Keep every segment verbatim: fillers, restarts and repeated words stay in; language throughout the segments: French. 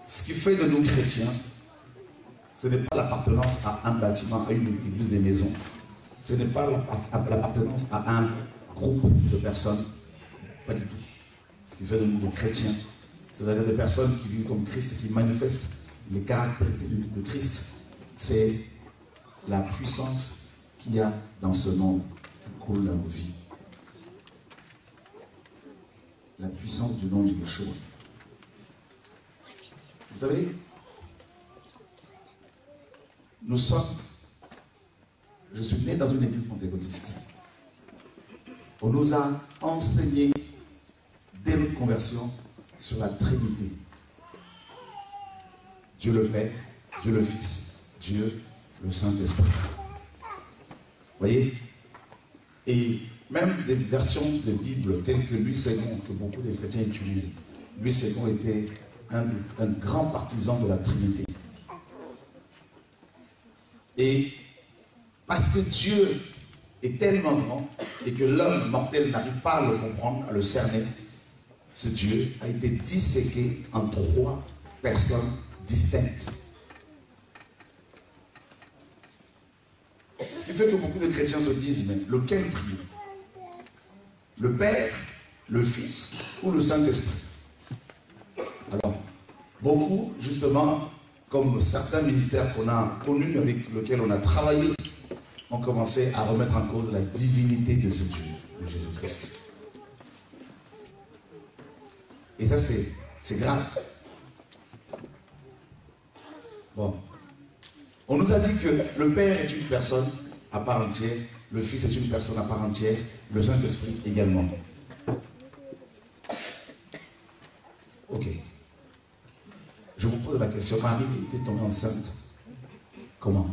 Ce qui fait de nous chrétiens, ce n'est pas l'appartenance à un bâtiment, à une église des maisons. Ce n'est pas l'appartenance à un groupe de personnes. Pas du tout. Ce qui fait de nous des chrétiens, c'est-à-dire des personnes qui vivent comme Christ et qui manifestent les caractéristiques de Christ. C'est la puissance qu'il y a dans ce nom qui coule dans nos vies. La puissance du nom de Yeshua. Vous savez, nous sommes, je suis né dans une église pentecôtiste. On nous a enseigné dès notre conversion sur la Trinité. Dieu le Père, Dieu le Fils, Dieu le Saint-Esprit. Vous voyez? Et même des versions de Bible telles que Louis Segond, que beaucoup de chrétiens utilisent. Louis Segond était un, un grand partisan de la Trinité. Et parce que Dieu est tellement grand et que l'homme mortel n'arrive pas à le comprendre, à le cerner, ce Dieu a été disséqué en trois personnes distinctes. Ce qui fait que beaucoup de chrétiens se disent, mais lequel prie? Le Père, le Fils ou le Saint-Esprit? Alors, beaucoup, justement, comme certains ministères qu'on a connus, avec lesquels on a travaillé, ont commencé à remettre en cause la divinité de ce Dieu, de Jésus-Christ. Et ça, c'est grave. Bon. On nous a dit que le Père est une personne à part entière, le Fils est une personne à part entière, le Saint-Esprit également. Ok. Je vous pose la question, Marie était tombée enceinte. Comment?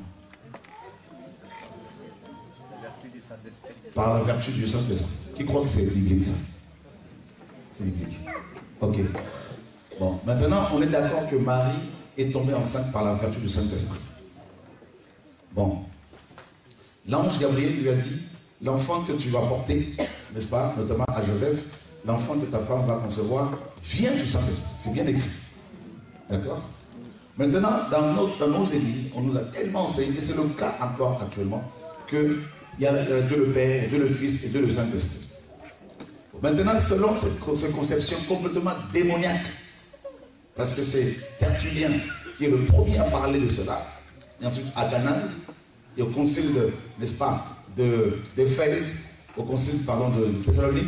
Par la vertu du Saint-Esprit. Qui croit que c'est biblique ça? C'est biblique. Ok. Bon, maintenant on est d'accord que Marie est tombée enceinte par la vertu du Saint-Esprit. Bon. L'ange Gabriel lui a dit, l'enfant que tu vas porter, n'est-ce pas, notamment à Joseph, l'enfant que ta femme va concevoir, vient du Saint-Esprit. C'est bien écrit. D'accord? Maintenant, dans nos, dans nos églises, on nous a tellement enseigné, c'est le cas encore actuellement, qu'il y a Dieu le Père, Dieu le Fils et Dieu le Saint-Esprit. Maintenant, selon cette, cette conception complètement démoniaque, parce que c'est Tertullien qui est le premier à parler de cela, et ensuite Athanase, et au concile de, n'est-ce pas, d'Éphèse, au concile, pardon, de Thessalonique,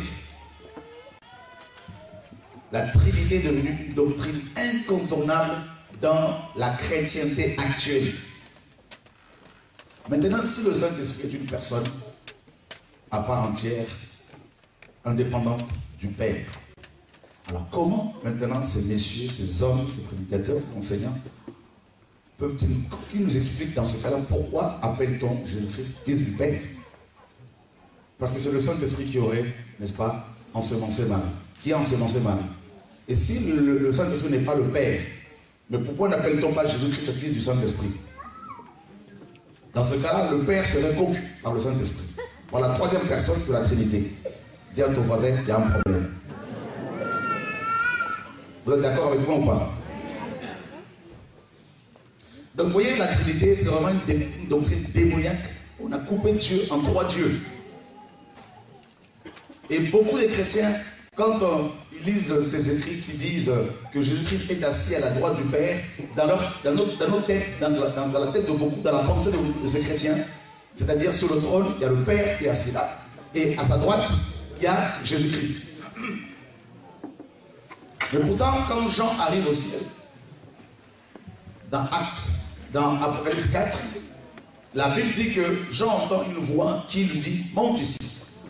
la Trinité est devenue une doctrine incontournable dans la chrétienté actuelle. Maintenant, si le Saint-Esprit est une personne à part entière, indépendante du Père, alors comment maintenant ces messieurs, ces hommes, ces prédicateurs, ces enseignants peuvent-ils, qui nous expliquent dans ce cas-là pourquoi appelle-t-on Jésus-Christ fils du Père? Parce que c'est le Saint-Esprit qui aurait, n'est-ce pas, ensemencé Marie. Qui a ensemencé Marie? Et si le, le Saint-Esprit n'est pas le Père, mais pourquoi n'appelle-t-on pas Jésus-Christ le fils du Saint-Esprit? Dans ce cas-là, le Père serait conclu par le Saint-Esprit, par la troisième personne de la Trinité. Dis à ton voisin, il y a un problème. Vous êtes d'accord avec moi ou pas? Donc vous voyez, la Trinité, c'est vraiment une, une doctrine démoniaque. On a coupé Dieu en trois dieux. Et beaucoup de chrétiens, quand euh, ils lisent ces écrits qui disent que Jésus-Christ est assis à la droite du Père, dans, leur, dans, notre, dans, notre tête, dans, la, dans, dans la tête de beaucoup, dans la pensée de, de ces chrétiens, c'est-à-dire sur le trône, il y a le Père qui est assis là, et à sa droite, il y a Jésus-Christ. Mais pourtant, quand Jean arrive au ciel, dans Actes, dans Apocalypse quatre, la Bible dit que Jean entend une voix qui lui dit « Monte ici ».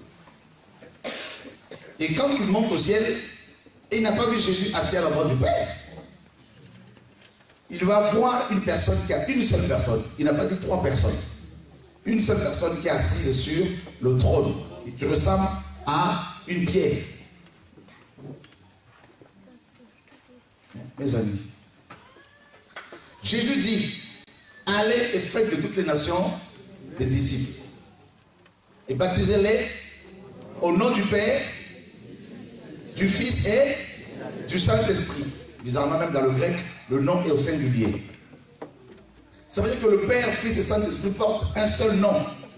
Et quand il monte au ciel, il n'a pas vu Jésus assis à la droite du Père. Il va voir une personne qui a une seule personne. Il n'a pas dit trois personnes. Une seule personne qui est assise sur le trône et qui ressemble à une pierre. Mes amis, Jésus dit, allez et faites de toutes les nations des disciples. Et baptisez-les au nom du Père, du Fils et du Saint-Esprit. Bizarrement, même dans le grec, le nom est au singulier. Ça veut dire que le Père, Fils et Saint-Esprit portent un seul nom.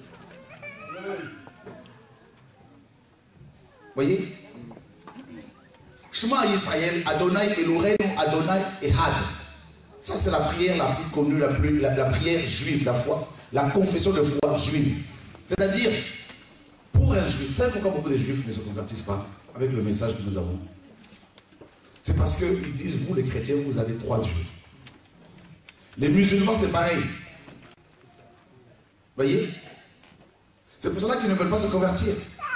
Voyez? Shema Yisraël, Adonai Eloheinu, Adonai Ehad. Ça, c'est la prière la plus connue, la, plus, la, la prière juive, la foi, la confession de foi juive. C'est-à-dire, pour un juif, vous savez pourquoi beaucoup de juifs ne se convertissent pas avec le message que nous avons? C'est parce qu'ils disent, vous les chrétiens, vous avez trois dieux. Les musulmans, c'est pareil. Voyez? C'est pour cela qu'ils ne veulent pas se convertir.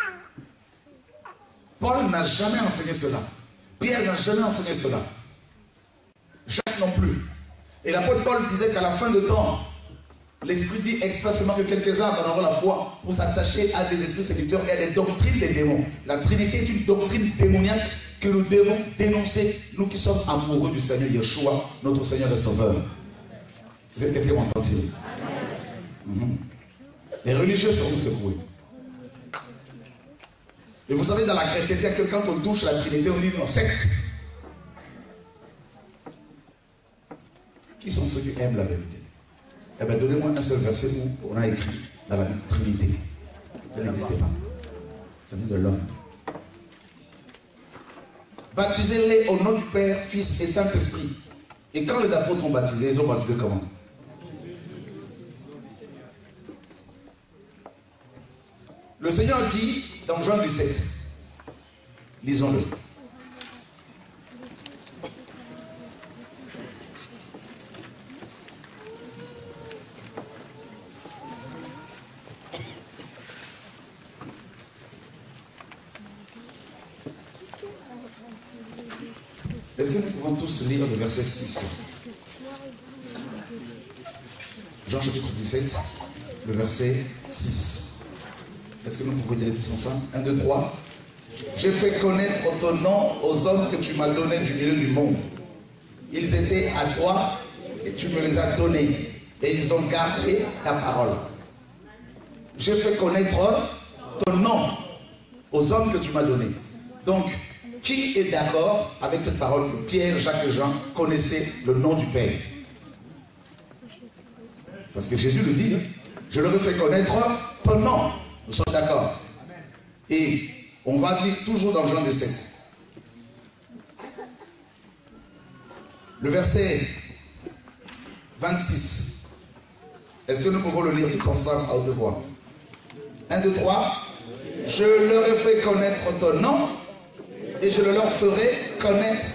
Paul n'a jamais enseigné cela. Pierre n'a jamais enseigné cela. Jacques non plus. Et l'apôtre Paul disait qu'à la fin de temps, l'Esprit dit expressément que quelques-uns abandonneront la foi pour s'attacher à des esprits séducteurs et à des doctrines des démons. La Trinité est une doctrine démoniaque que nous devons dénoncer, nous qui sommes amoureux du Seigneur Yeshua, notre Seigneur et Sauveur. Vous êtes quelqu'un m'entend-il? Mm-hmm. Les religieux seront secoués. Et vous savez, dans la chrétienté, que quand on touche la Trinité, on dit non, secte. Qui sont ceux qui aiment la vérité? Eh bien, donnez-moi un seul verset où on a écrit dans la Trinité. Ça n'existait pas. Ça vient de l'homme. Baptisez-les au nom du Père, Fils et Saint-Esprit. Et quand les apôtres ont baptisé, ils ont baptisé comment? Le Seigneur dit dans Jean dix-sept, lisons-le. Est-ce que nous pouvons tous lire le verset six? Jean chapitre dix-sept, le verset six. Est-ce que nous pouvons y aller tous ensemble? un, deux, trois. J'ai fait connaître ton nom aux hommes que tu m'as donnés du milieu du monde. Ils étaient à toi et tu me les as donnés. Et ils ont gardé ta parole. J'ai fait connaître ton nom aux hommes que tu m'as donnés. Donc, qui est d'accord avec cette parole que Pierre, Jacques et Jean connaissaient le nom du Père? Parce que Jésus le dit, je leur ai fait connaître ton nom. Nous sommes d'accord. Et on va dire toujours dans Jean dix-sept. Le verset vingt-six. Est-ce que nous pouvons le lire tous ensemble à haute voix? un, deux, trois. Je leur ai fait connaître ton nom et je le leur ferai connaître.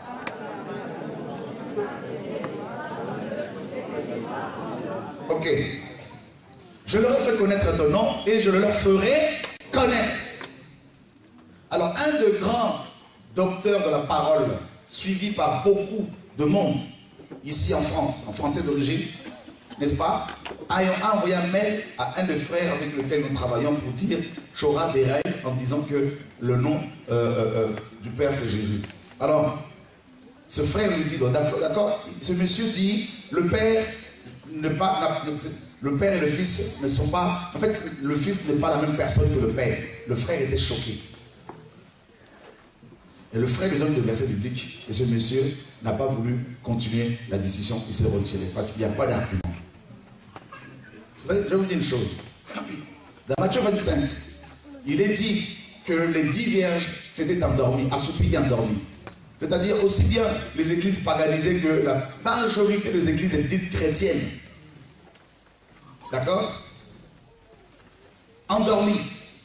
Ok. Je leur ai fait connaître ton nom et je le leur ferai connaître. Alors, un des grands docteurs de la parole, suivi par beaucoup de monde, ici en France, en français d'origine, n'est-ce pas, a envoyé un mail à un des frères avec lequel nous travaillons pour dire Chora Béraï, en disant que le nom euh, euh, du Père c'est Jésus. Alors, ce frère lui dit, d'accord, d'accord, ce monsieur dit, le Père ne pas, le Père et le Fils ne sont pas, en fait, le Fils n'est pas la même personne que le Père. Le frère était choqué. Et le frère lui donne le verset biblique, et ce monsieur n'a pas voulu continuer la discussion, il s'est retiré, parce qu'il n'y a pas d'argument. Je vais vous dire une chose. Dans Matthieu vingt-cinq, il est dit que les dix vierges s'étaient endormies, assoupies et endormies. C'est-à-dire aussi bien les églises paganisées que la majorité des églises dites chrétiennes. D'accord? Endormies.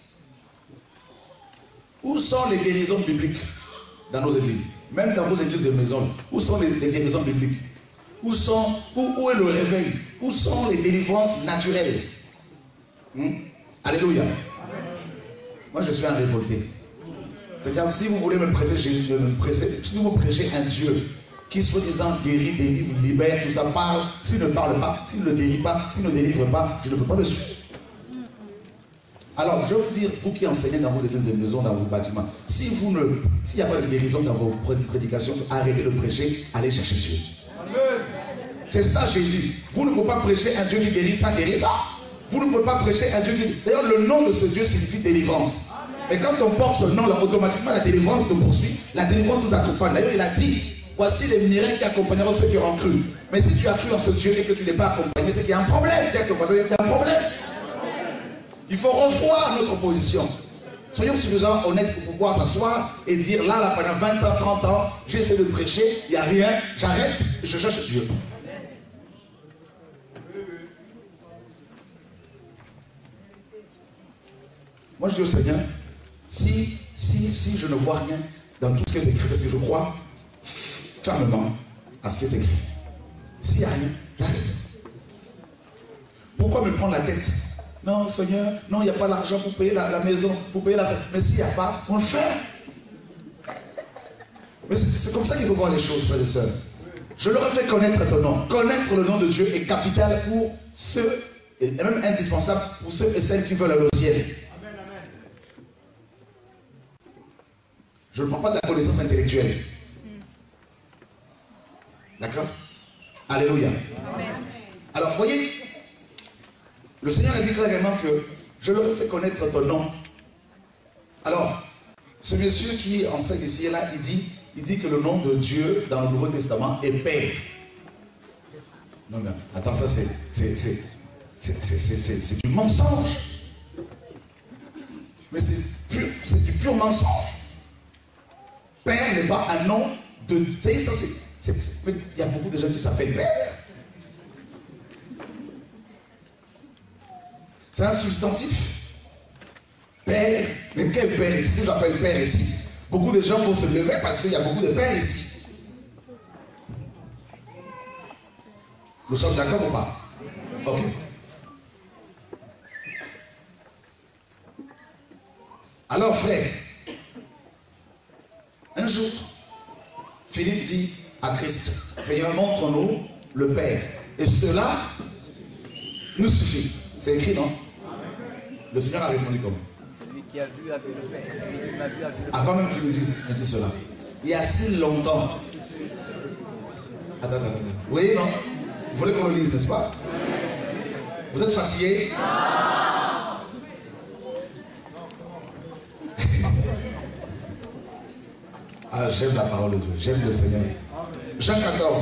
Où sont les guérisons bibliques dans nos églises? Même dans vos églises de maison, où sont les, les guérisons bibliques? Où, sont, où, où est le réveil? Où sont les délivrances naturelles? hmm? Alléluia. Amen. Moi je suis un révolté. C'est-à-dire si vous voulez me prêcher, me prêcher, si vous me prêchez un Dieu qui soi-disant guérit, délivre, libère, tout ça parle, s'il ne parle pas, s'il ne guérit pas, s'il ne délivre pas, je ne peux pas le suivre. Alors je vais vous dire, vous qui enseignez dans vos églises de maison, dans vos bâtiments, si vous ne, s'il n'y a pas de guérison dans vos prédications, arrêtez de prêcher, allez chercher Dieu. C'est ça Jésus. Vous ne pouvez pas prêcher un Dieu qui guérit sans guérison. Vous ne pouvez pas prêcher un Dieu qui... D'ailleurs, le nom de ce Dieu signifie délivrance. Et quand on porte ce nom-là, automatiquement la délivrance nous poursuit. La délivrance nous accompagne. D'ailleurs, il a dit, voici les miracles qui accompagneront ceux qui auront cru. Mais si tu as cru en ce Dieu et que tu n'es pas accompagné, c'est qu'il y a un problème. Dis à ton voisin, il y a un problème. Il faut revoir notre position. Soyons suffisamment honnêtes pour pouvoir s'asseoir et dire, là, là, pendant vingt ans, trente ans, j'ai essayé de prêcher, il n'y a rien, j'arrête, je cherche Dieu. Moi, je dis au Seigneur, si, si, si je ne vois rien dans tout ce qui est écrit, parce que je crois fermement à ce qui est écrit. S'il n'y a rien, j'arrête. Pourquoi me prendre la tête? Non, Seigneur, non, il n'y a pas l'argent pour payer la, la maison, pour payer la... Mais s'il n'y a pas, on le fait. Mais c'est comme ça qu'il faut voir les choses, frères et sœurs. Je leur ai fait connaître ton nom. Connaître le nom de Dieu est capital pour ceux, et même indispensable pour ceux et celles qui veulent aller au ciel. Je ne prends pas de la connaissance intellectuelle. D'accord? Alléluia. Amen. Alors, voyez, le Seigneur a dit clairement que je leur ai fait connaître ton nom. Alors, ce monsieur qui enseigne ici et là, il dit, il dit que le nom de Dieu dans le Nouveau Testament est Père. Non, non, attends, ça c'est du mensonge. Mais c'est du pur mensonge. Père n'est pas un nom de... Vous savez, ça c'est... Il y a beaucoup de gens qui s'appellent Père. C'est un substantif. Père. Mais quel Père ici? Si j'appelle Père ici, beaucoup de gens vont se lever parce qu'il y a beaucoup de Pères ici. Nous sommes d'accord ou pas? Ok. Alors frère, un jour, Philippe dit à Christ, Seigneur, montre-nous le Père. Et cela nous suffit. C'est écrit, non? Le Seigneur a répondu comment? Celui qui a vu avec le Père. Celui qui m'a vu avec le Père. Avant même qu'il nous dise, dise cela. Il y a si longtemps. Attends, attends, attends. Vous voyez, non? Vous voulez qu'on le lise, n'est-ce pas? Vous êtes fatigué? Ah, j'aime la parole de Dieu, j'aime le Seigneur. Jean quatorze.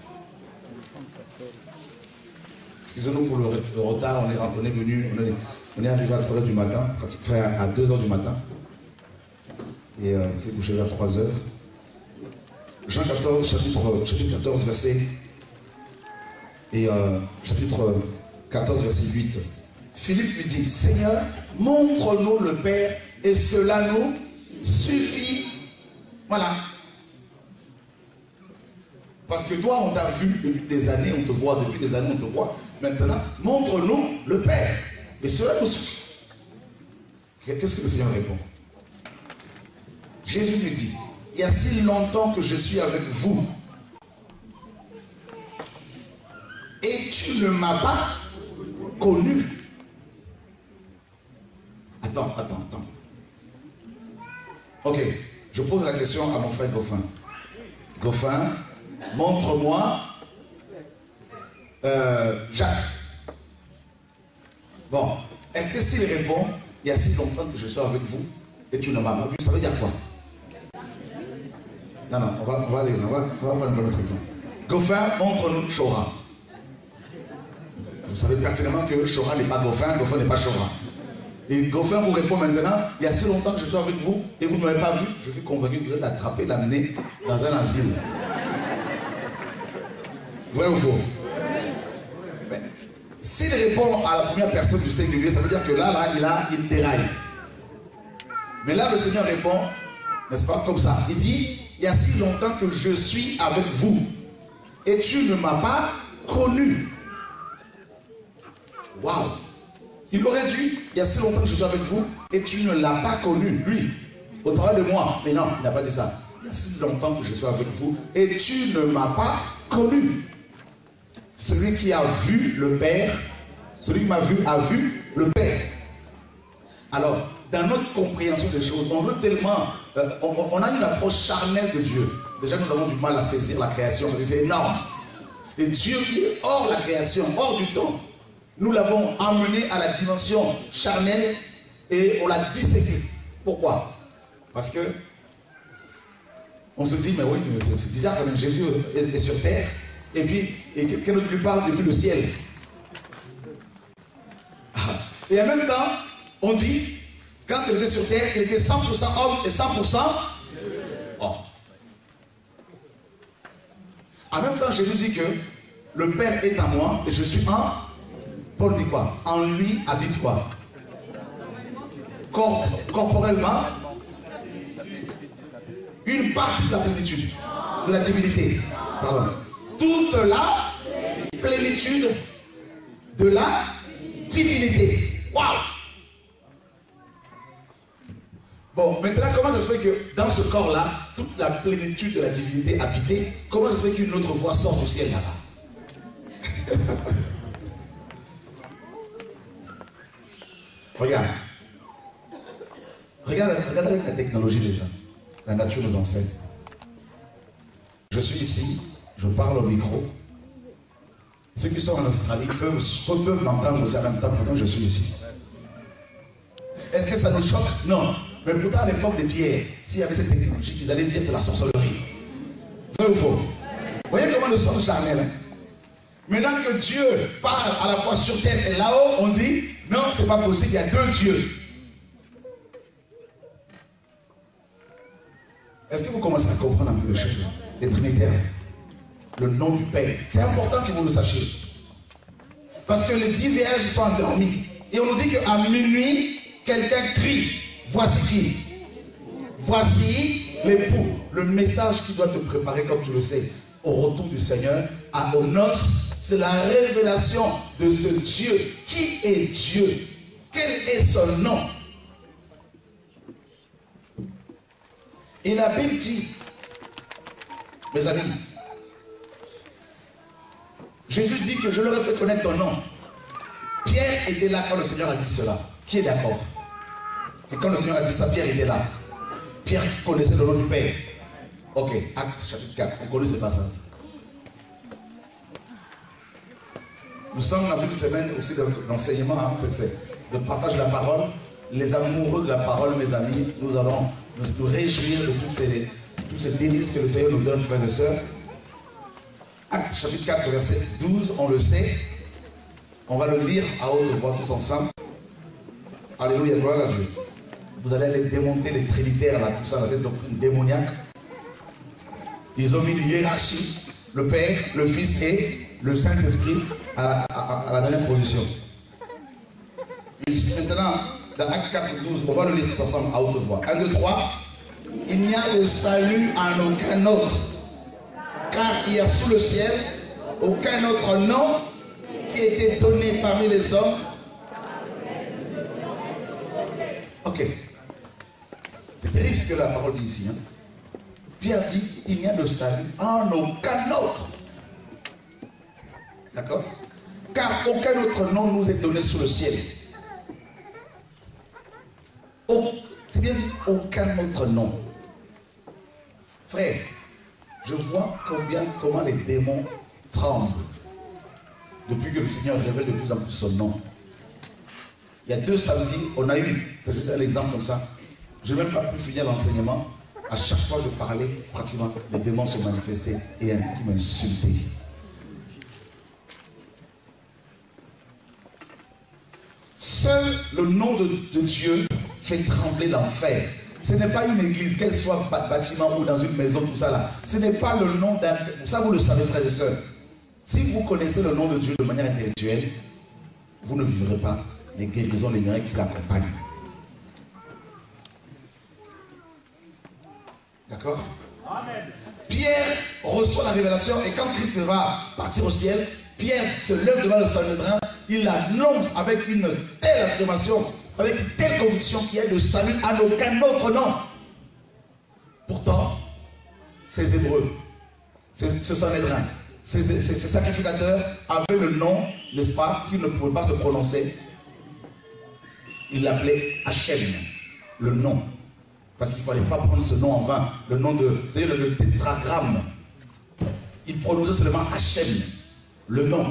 Excusez-nous pour le, le retard, on est, on est venu, on est, on est arrivé à trois heures du matin, enfin à deux heures du matin. Et euh, on s'est couché vers trois heures. Jean quatorze, chapitre, chapitre quatorze, verset. Et euh, chapitre quatorze, verset huit. Philippe lui dit, Seigneur, montre-nous le Père et cela nous suffit. Voilà. Parce que toi, on t'a vu depuis des années, on te voit, depuis des années, on te voit. Maintenant, montre-nous le Père. Et cela nous suffit. Qu'est-ce que le Seigneur répond? Jésus lui dit, il y a si longtemps que je suis avec vous. Et tu ne m'as pas connu. Attends, attends, attends. Ok. Je pose la question à mon frère Goffin. Goffin, montre-moi euh, Jacques. Bon, est-ce que s'il répond, il y a si longtemps que je suis avec vous et tu ne m'as pas vu, ça veut dire quoi? Non, non, on va, on va aller, on va, on va prendre un autre exemple. Goffin, montre-nous Chora. Vous savez pertinemment que Chora n'est pas Goffin, Goffin n'est pas Chora. Et Goffin vous répond maintenant, il y a si longtemps que je suis avec vous et vous ne m'avez pas vu, je suis convaincu que vous allez l'attraper, l'amener dans un asile. Vrai ou faux? Mais s'il répond à la première personne du singulier, ça veut dire que là, là, il a, il déraille. Mais là, le Seigneur répond, n'est-ce pas, comme ça. Il dit, il y a si longtemps que je suis avec vous et tu ne m'as pas connu. Waouh! Il aurait dit, il y a si longtemps que je suis avec vous et tu ne l'as pas connu, lui, au travers de moi. Mais non, il n'a pas dit ça. Il y a si longtemps que je suis avec vous et tu ne m'as pas connu. Celui qui a vu le Père, celui qui m'a vu a vu le Père. Alors, dans notre compréhension des choses, on veut tellement, euh, on, on a une approche charnelle de Dieu. Déjà, nous avons du mal à saisir la création, parce que c'est énorme. Et Dieu qui est hors la création, hors du temps, nous l'avons amené à la dimension charnelle et on l'a disséqué. Pourquoi? Parce que On se dit, mais oui, c'est bizarre quand même, Jésus est, est sur terre, et puis, et quelqu'un d'autre lui parle depuis le ciel. Et en même temps, on dit, quand il était sur terre, il était cent pour cent homme et cent pour cent homme. En même temps, Jésus dit que le Père est à moi et je suis en... Paul dit quoi? En lui habite quoi? Corp corporellement, une partie de la plénitude, de la divinité. Pardon. Toute la plénitude de la divinité. Waouh! Bon, maintenant, comment ça se fait que dans ce corps-là, toute la plénitude de la divinité habitée, comment ça se fait qu'une autre voix sort du ciel là-bas? Regarde. Regarde, regarde avec la technologie déjà. La nature nous enseigne. Je suis ici, je parle au micro. Ceux qui sont en Australie peuvent, peuvent m'entendre aussi en même temps, pourtant je suis ici. Est-ce que ça nous choque? Non. Mais pourtant à l'époque des pierres, s'il y avait cette technologie, ils allaient dire c'est la sorcellerie. Vrai ou faux? Vous voyez comment nous sommes charnels, hein? Maintenant que Dieu parle à la fois sur terre et là-haut, on dit non, c'est pas possible, il y a deux dieux. Est-ce que vous commencez à comprendre un peu les choses? Les Trinitaires, le nom du Père. C'est important que vous le sachiez. Parce que les dix vierges sont endormis. Et on nous dit qu'à minuit, quelqu'un crie. Voici qui? Voici l'époux. Le message qui doit te préparer, comme tu le sais, au retour du Seigneur, à, aux noces, c'est la révélation de ce Dieu. Qui est Dieu? Quel est son nom? Et la Bible dit, mes amis, Jésus dit que je leur ai fait connaître ton nom. Pierre était là quand le Seigneur a dit cela. Qui est d'accord? Et quand le Seigneur a dit ça, Pierre était là. Pierre connaissait le nom du Père. Ok, Acte chapitre quatre, on connaît ce passage. Nous sommes dans une semaine aussi d'enseignement, hein, de partage de la parole. Les amoureux de la parole, mes amis, nous allons nous, nous réjouir de toutes ces, toutes ces délices que le Seigneur nous donne, frères et sœurs. Acte chapitre quatre, verset douze, on le sait. On va le lire à haute voix tous ensemble. Alléluia, gloire à Dieu. Vous allez aller démonter les trinitaires, là, tout ça, dans cette doctrine démoniaque. Ils ont mis une hiérarchie, le Père, le Fils et le Saint-Esprit à la, à, à la dernière position. Maintenant, dans Acte quatre, douze, on va le lire tous ensemble à haute voix. un, deux, trois. Il n'y a de salut en aucun autre, car il y a sous le ciel aucun autre nom qui a été donné parmi les hommes. Ok. C'est terrible ce que la parole dit ici. Hein? Pierre dit, il n'y a de salut en aucun autre. D'accord? Car aucun autre nom nous est donné sous le ciel. C'est bien dit, aucun autre nom. Frère, je vois combien, comment les démons tremblent depuis que le Seigneur révèle de plus en plus son nom. Il y a deux samedis, on a eu, c'est juste un exemple comme ça. Je n'ai même pas pu finir l'enseignement. À chaque fois que je parlais, pratiquement, les démons se manifestaient et un qui m'insultait. Seul le nom de, de Dieu fait trembler l'enfer. Ce n'est pas une église, qu'elle soit bâtiment ou dans une maison, tout ça là. Ce n'est pas le nom d'un... Ça, vous le savez, frères et sœurs. Si vous connaissez le nom de Dieu de manière intellectuelle, vous ne vivrez pas les guérisons, les miracles qui l'accompagnent. D'accord? Pierre reçoit la révélation et quand Christ va partir au ciel, Pierre se lève devant le Sanhédrin, il annonce avec une telle affirmation, avec une telle conviction qu'il y a de salut à aucun autre nom. Pourtant, ces Hébreux, ce Sanhédrin, ces, ces, ces sacrificateurs avaient le nom, n'est-ce pas, qu'ils ne pouvaient pas se prononcer. Ils l'appelaient Hachem, le nom. Parce qu'il ne fallait pas prendre ce nom en vain. Le nom de, vous savez, le, le tétragramme. Ils prononçaient seulement Hachem, le nom.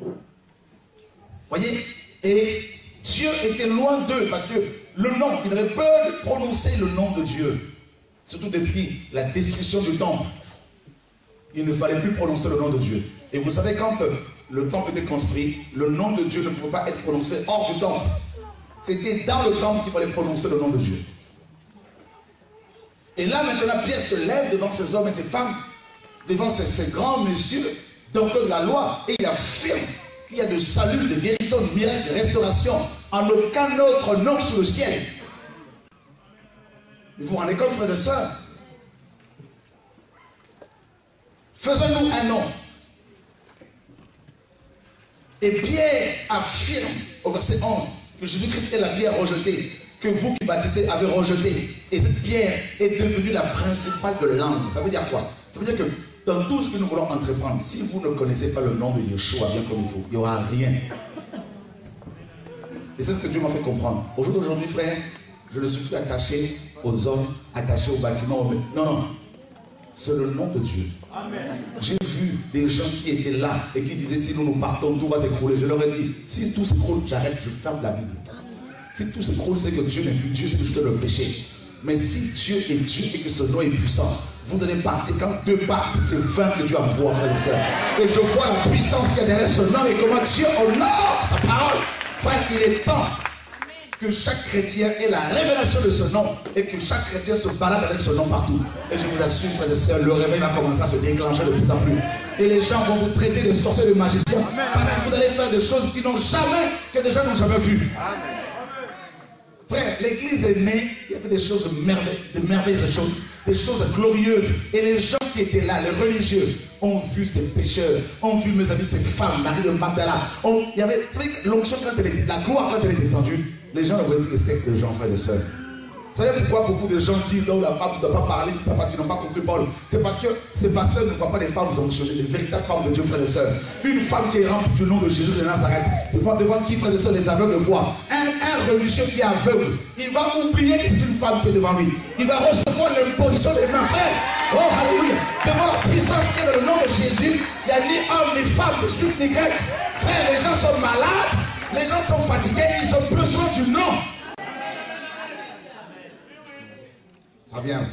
Voyez? Et Dieu était loin d'eux parce que le nom, ils avaient peur de prononcer le nom de Dieu. surtout depuis la destruction du temple, il ne fallait plus prononcer le nom de Dieu. Et vous savez, quand le temple était construit, le nom de Dieu ne pouvait pas être prononcé hors du temple. C'était dans le temple qu'il fallait prononcer le nom de Dieu. Et là, maintenant, Pierre se lève devant ces hommes et ces femmes, devant ces, ces grands messieurs, docteurs de la loi, et il affirme qu'il y a de salut, de guérison, de miracle, de restauration, en aucun autre nom sous le ciel. Vous vous rendez compte, frères et sœurs? Faisons-nous un nom. Et Pierre affirme au verset onze que Jésus-Christ est la pierre rejetée, que vous qui bâtissez avez rejetée. Et cette pierre est devenue la principale de l'angle. Ça veut dire quoi? Ça veut dire que dans tout ce que nous voulons entreprendre, si vous ne connaissez pas le nom de Yeshua bien comme il faut, il n'y aura rien. Et c'est ce que Dieu m'a fait comprendre. Au jour d'aujourd'hui, frère, je ne suis plus attaché aux hommes, attaché aux bâtiments. Non, non. C'est le nom de Dieu. J'ai vu des gens qui étaient là et qui disaient si nous nous partons, tout va s'écrouler. Je leur ai dit, si tout s'écroule, j'arrête, je ferme la Bible. Si tout s'écroule, c'est que Dieu n'est plus Dieu, c'est que je dois le péché. Mais si Dieu est Dieu et que ce nom est puissant, vous allez partir. Quand deux partent, c'est vingt que Dieu envoie, frère et sœur. Et je vois la puissance qu'il y a derrière ce nom et comment Dieu honore sa parole. Frère, il est temps que chaque chrétien ait la révélation de ce nom et que chaque chrétien se balade avec ce nom partout. Et je vous assure, frères et sœurs, le réveil va commencer à se déclencher de plus en plus. Et les gens vont vous traiter de sorciers, de magiciens, parce que vous allez faire des choses qui n'ont jamais, que des gens n'ont jamais vues. Frère, l'église est née, il y avait des choses merveilleuses, de merveilleuses choses, des choses glorieuses. Et les gens qui étaient là, les religieux, ont vu ces pécheurs, ont vu, mes amis, ces femmes, Marie de Magdala. On, il y avait, vous savez, l'onction quand elle était, la gloire quand elle est descendue, les gens ne voyaient plus le sexe des gens, frères et sœurs. Vous savez pourquoi beaucoup de gens disent là où la femme ne doit pas parler, c'est parce qu'ils n'ont pas compris Paul. C'est parce que ces pasteurs ne voient pas les femmes sanctionnées, les véritables femmes de Dieu, frères et sœurs. Une femme qui est remplie du nom de Jésus de Nazareth, devant, devant qui, frères et sœurs, les aveugles voient. Un, un religieux qui est aveugle, il va oublier que c'est une femme qui est devant lui. Il va recevoir l'imposition des mains, frère. Oh, alléluia. Devant la puissance qui est dans le nom de Jésus, il n'y a ni homme, ni femme, ni juif, ni grec. Frère, les gens sont malades, les gens sont fatigués, ils ont besoin du nom. Ça vient.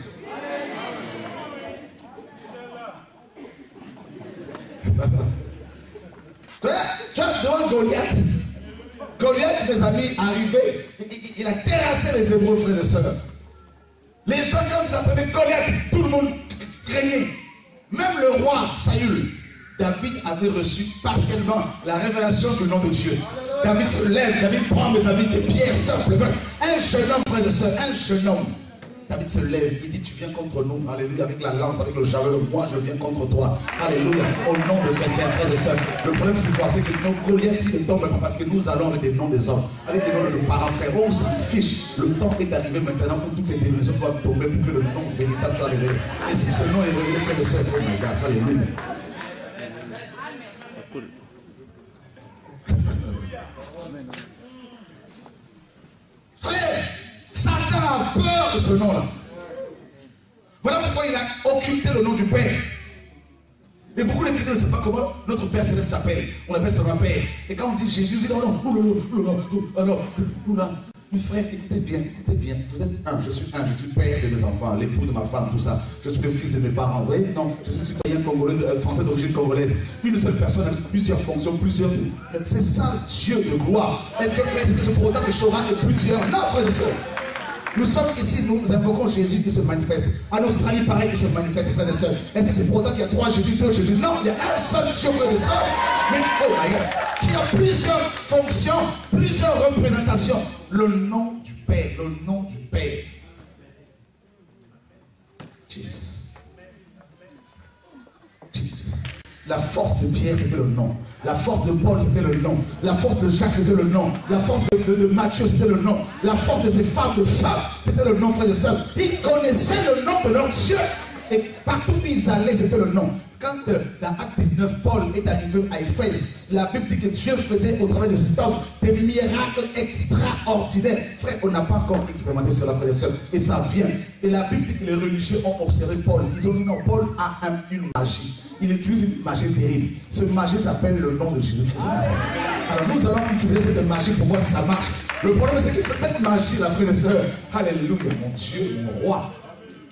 Tu vois, devant Goliath, Goliath, mes amis, arrivé, il, il, il a terrassé les Hébreux, frères et sœurs. Les gens, quand ils appelaient Goliath, tout le monde craignait. Même le roi Saül, David avait reçu partiellement la révélation du nom de Dieu. David se lève, David prend, mes amis, des pierres simplement. Un jeune homme, frères et sœurs, un jeune homme. David se lève, il dit tu viens contre nous, alléluia, avec la lance, avec le javelot, moi je viens contre toi, alléluia, au nom de quelqu'un, frère et sœurs. Le problème c'est quoi? C'est que nos Goliath ne tombent pas parce que nous allons avec des noms des hommes, avec des noms de nos parents, frères, on s'en fiche. Le temps est arrivé maintenant pour toutes ces divisions doivent tomber pour que le nom véritable soit révélé. Et si ce nom est révélé, frère et sœurs, oh my God, alléluia. C'est cool. Frère, Satan a peur de ce nom-là. Voilà pourquoi il a occulté le nom du Père. Et beaucoup de chrétiens ne savent pas comment notre Père Céleste s'appelle. On appelle son Père. Et quand on dit Jésus, il dit non, non, non, non, non, non, non, non, non. Mes frères, écoutez bien, écoutez bien. Vous êtes un, je suis un, je suis père de mes enfants, l'époux de ma femme, tout ça. Je suis le fils de mes parents. Vous voyez, non, je suis citoyen congolais, euh, français d'origine congolaise. Une seule personne a plusieurs fonctions, plusieurs. C'est ça, Dieu de gloire. Est-ce que c'est pour autant que Chora est plusieurs? Non, frères et sœurs. Nous sommes ici, nous invoquons Jésus qui se manifeste. En Australie, pareil, qui se manifeste, frères et sœurs. Est-ce que c'est pour autant qu'il y a trois Jésus, deux Jésus? Non, il y a un seul Dieu, frères et sœurs. Mais, oh, regarde, qui a plusieurs fonctions, plusieurs représentations. Le nom du Père, le nom du Père. Jesus. Jesus. La force de Pierre, c'était le nom. La force de Paul, c'était le nom. La force de Jacques, c'était le nom. La force de, de, de Matthieu, c'était le nom. La force de ces femmes, de femmes, c'était le nom, frères et sœurs. Ils connaissaient le nom de leur Dieu. Et partout où ils allaient, c'était le nom. Quand euh, dans Acte dix-neuf, Paul est arrivé à Éphèse, la Bible dit que Dieu faisait au travers de cet homme des miracles extraordinaires. Frère, on n'a pas encore expérimenté cela, frère et sœurs. Et ça vient. Et la Bible dit que les religieux ont observé Paul. Ils ont dit non, Paul a un, une magie. Il utilise une magie terrible. Ce magie s'appelle le nom de Jésus-Christ. Alors nous allons utiliser cette magie pour voir si ça marche. Le problème c'est que cette magie, la frère et sœurs, alléluia, mon Dieu, mon roi.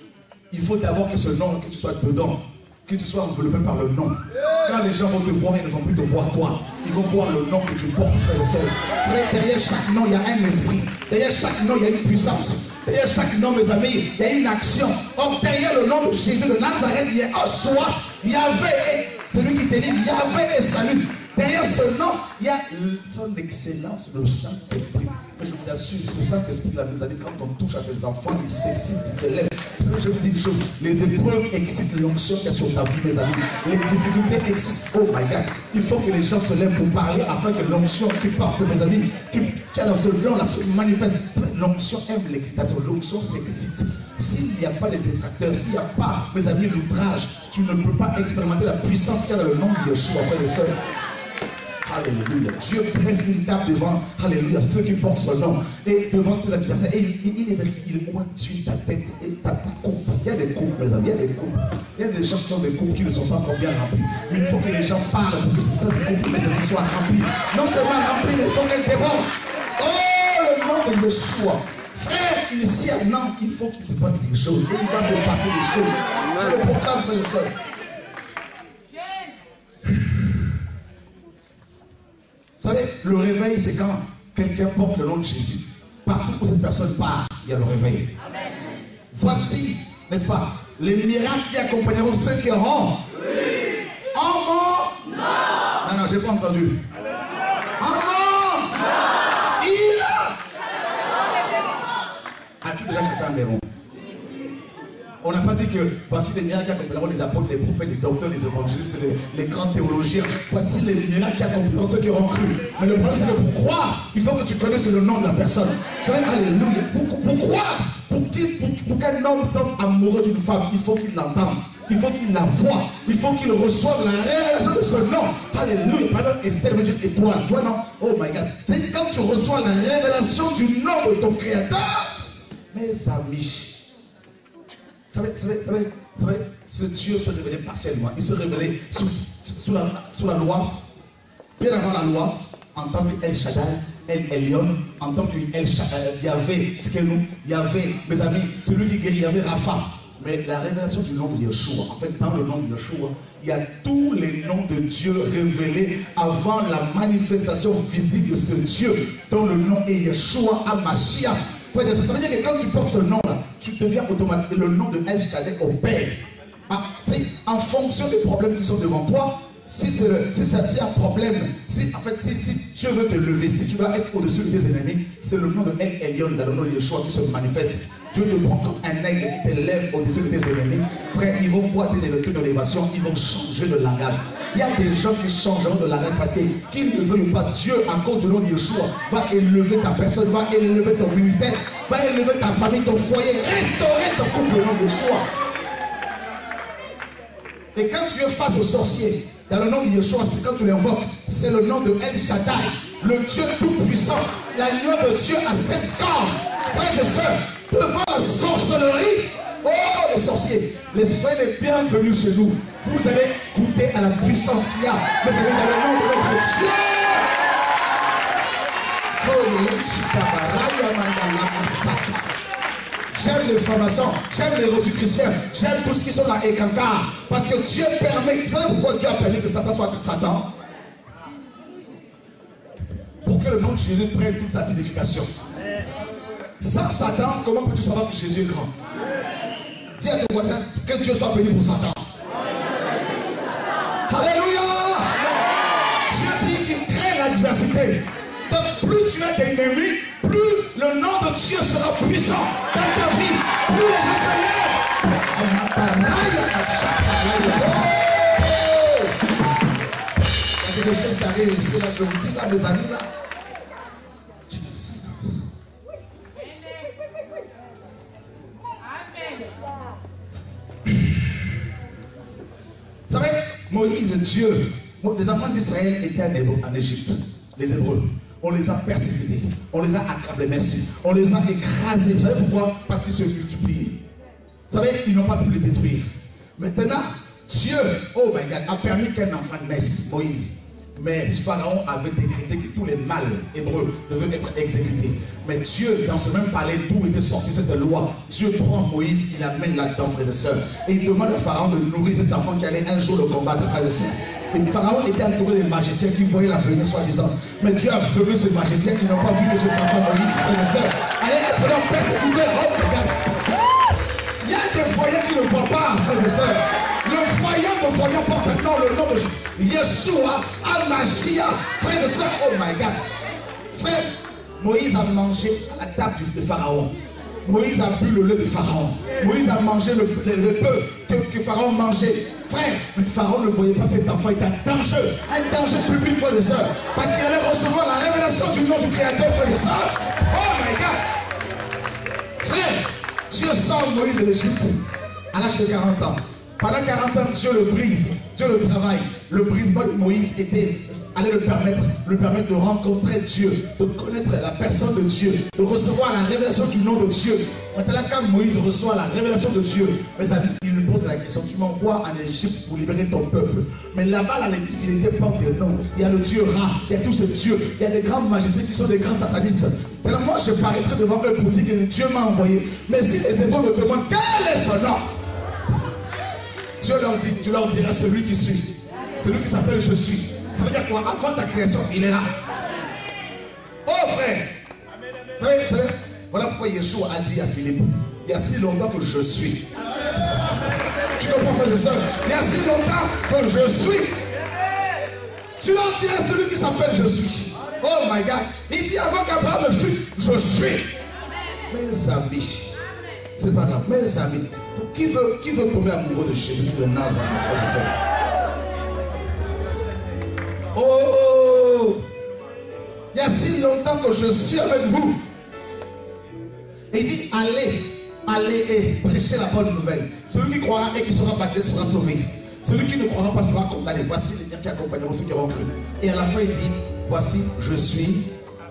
il faut d'abord que ce nom, que tu sois dedans, que tu sois enveloppé par le nom. Quand les gens vont te voir, ils ne vont plus te voir toi. Ils vont voir le nom que tu portes, frère et sœur. Vous savez, derrière chaque nom, il y a un esprit. Derrière chaque nom, il y a une puissance. Derrière chaque nom, mes amis, il y a une action. Or, derrière le nom de Jésus de Nazareth, il y a un soi. Yahvé, celui qui te dit Yahvé et salut. Derrière ce nom, il y a son excellence, le Saint-Esprit. Mais je vous assure, ce Saint-Esprit, là, mes amis, quand on touche à ses enfants, il s'excite, il s'élève. Vous savez, je vous dis une chose, les épreuves excitent l'onction qui est sur ta vie, mes amis. Les difficultés excitent, oh my God. Il faut que les gens se lèvent pour parler afin que l'onction qui porte, mes amis, qui, qui est dans ce blanc-là, se manifeste. L'onction aime l'excitation, l'onction s'excite. S'il n'y a pas de détracteurs, s'il n'y a pas, mes amis, l'outrage, tu ne peux pas expérimenter la puissance qu'il y a dans le nom de Yeshua, frères et sœurs. Alléluia. Dieu presse une table devant, alléluia, ceux qui portent son nom. Et devant tes adversaires. Et il, il, il, il oint ta tête et ta, ta coupe. Il y a des coupes, mes amis, il y a des coupes. Il y a des gens qui ont des coupes qui ne sont pas encore bien remplies. Mais il faut que les gens parlent pour que cette coupe, mes amis, soit remplie. Non seulement remplie, mais il faut qu'elle déborde. Oh, le nom de Yeshua. Frère, ici à Nantes, il faut qu'il se passe quelque chose. Et il va se passer des choses. Je le proclame, frère et sœur. Vous savez, le réveil, c'est quand quelqu'un porte le nom de Jésus. Partout où cette personne part, il y a le réveil. Amen. Voici, n'est-ce pas, les miracles qui accompagneront ceux qui auront. Oui. En mon. Non. Non, non, je n'ai pas entendu. En mon. Non. Il. As-tu déjà chassé un démon? On n'a pas dit que voici les miracles qui accompagneront les apôtres, les prophètes, les docteurs, les évangélistes, les, les grands théologiens. Voici les miracles qui accompagneront ceux qui auront cru. Mais le problème, c'est que pour croire, il faut que tu connaisses le nom de la personne. Alléluia. Pour, pour croire, pour qu'un pour, pour qu'un homme tombe amoureux d'une femme, il faut qu'il l'entende. Il faut qu'il la voie. Il faut qu'il reçoive la révélation de ce nom. Alléluia. Pardon, Esther me dit étoile. Tu vois, non? Oh my God. C'est quand tu reçois la révélation du nom de ton Créateur, mes amis. Vous savez, vous savez, vous savez, vous savez, ce Dieu se révélait partiellement. Il se révélait sous, sous, la, sous la loi, bien avant la loi, en tant que El Shaddai, El Elyon, en tant que El Shaddai, Yahvé, Skenu, Yahvé, mes amis, celui qui guérit, Yahvé, Rapha. Mais la révélation du nom de Yeshua, en fait, dans le nom de Yeshua, il y a tous les noms de Dieu révélés avant la manifestation physique de ce Dieu, dont le nom est Yeshua HaMashiach. Ça veut dire que quand tu portes ce nom-là, tu deviens automatiquement le nom de El Shaddai au Père. Ah, en fonction des problèmes qui sont devant toi, si c'est si si un problème, si, en fait, si, si Dieu veut te lever, si tu vas être au-dessus des ennemis, c'est le nom de El Elyon, dans le nom de Yeshua qui se manifeste. Dieu te prend comme un aigle qui t'élève au-dessus des ennemis. Frère, ils vont voir tes élections d'élévation, ils vont changer de langage. Il y a des gens qui changeront de langage parce que qu'ils ne veulent pas, Dieu, à cause de nom de Yeshua, va élever ta personne, va élever ton ministère, va élever ta famille, ton foyer, restaurer ton couple au nom de Yeshua. Et quand tu es face aux sorciers, dans le nom de Yeshua, c'est quand tu l'invoques, c'est le nom de El Shaddai, le Dieu tout-puissant, l'agneau de Dieu à sept cornes. Frères et sœurs, devant la sorcellerie, oh les sorciers, les soyez les bienvenus chez nous. Vous allez goûter à la puissance qu'il y a, mais vous allez dans le nom de notre Dieu. J'aime les formations, j'aime les reçus chrétiens, j'aime tout ce qui sont à Ekanta. Parce que Dieu permet, vous savez pourquoi Dieu a permis que Satan soit Satan? Pour que le nom de Jésus prenne toute sa signification. Sans Satan, comment peux-tu savoir que Jésus est grand? Dis à ton voisin que Dieu soit béni pour Satan. Alléluia. Dieu dit qu'il crée la diversité. Donc plus tu as d'ennemis, plus le nom de Dieu sera puissant dans ta vie. Plus les gens se lèvent. Il y a des choses qui arrivent ici, là, je vous dis, là, mes amis, là. Vous savez, Moïse, Dieu, les enfants d'Israël étaient en Égypte, les Hébreux. On les a persécutés, on les a accablés, merci. On les a écrasés. Vous savez pourquoi? Parce qu'ils se multipliaient. Vous savez, ils n'ont pas pu les détruire. Maintenant, Dieu, oh my God, a permis qu'un enfant naisse, Moïse. Mais Pharaon avait décrété que tous les mâles hébreux devaient être exécutés. Mais Dieu, dans ce même palais d'où était sortie cette loi, Dieu prend Moïse, il l'amène là-dedans, frères et sœurs. Et il demande à Pharaon de nourrir cet enfant qui allait un jour le combattre, frères et sœurs. Et Pharaon était entouré des magiciens qui voyaient l'avenir, soi-disant. Mais Dieu a aveuglé ce magicien qui n'ont pas vu que ce enfant Moïse, frères et sœurs, allait être leur persécuteur. Oh, regarde. Il y a des voyants qui ne voient pas, frères et sœurs. Le voyant ne voyant pas maintenant le nom de Yeshua HaMashiach. Frères et sœurs, oh my God. Frère, Moïse a mangé à la table de Pharaon. Moïse a bu le lait de Pharaon. Moïse a mangé le, le, le peu que, que Pharaon mangeait. Frère, mais Pharaon ne voyait pas cet enfant, il était un danger. Un danger public, frères et sœurs. Parce qu'il allait recevoir la révélation du nom du Créateur, frères et sœurs. Oh my God. Frère, Dieu sort Moïse de l'Égypte à l'âge de quarante ans. Pendant quarante ans, Dieu le brise, Dieu le travaille. Le brisement de Moïse était, allait le permettre, le permettre de rencontrer Dieu, de connaître la personne de Dieu, de recevoir la révélation du nom de Dieu. Maintenant, quand Moïse reçoit la révélation de Dieu, mes amis, il lui pose la question, tu m'envoies en Égypte pour libérer ton peuple. Mais là-bas, la divinité porte des noms. Il y a le Dieu Ra, il y a tous ces dieux, il y a des grands magiciens qui sont des grands satanistes. Alors moi, je paraîtrai devant eux pour dire que Dieu m'a envoyé. Mais si les Hébreux me demandent quel est son nom, Dieu leur dit, tu leur diras celui qui suit. Celui qui s'appelle je suis. Ça veut dire quoi? Avant ta création, il est là. Oh frère, frère, frère, voilà pourquoi Yeshua a dit à Philippe, il y a si longtemps que je suis. Tu comprends, frère et soeur? Il y a si longtemps que je suis. Tu leur diras celui qui s'appelle je suis. Oh my God. Il dit avant qu'Abraham me fût, je suis. Mes amis, c'est pas grave, mes amis. Qui veut, qui veut tomber amoureux de Jésus de Nazareth, frère et sœur? Oh, il y a si longtemps que je suis avec vous. Et il dit, allez, allez et prêchez la bonne nouvelle. Celui qui croira et qui sera baptisé sera sauvé. Celui qui ne croira pas sera condamné. Voici les liens qui accompagneront ceux qui auront cru. Et à la fin, il dit, voici, je suis.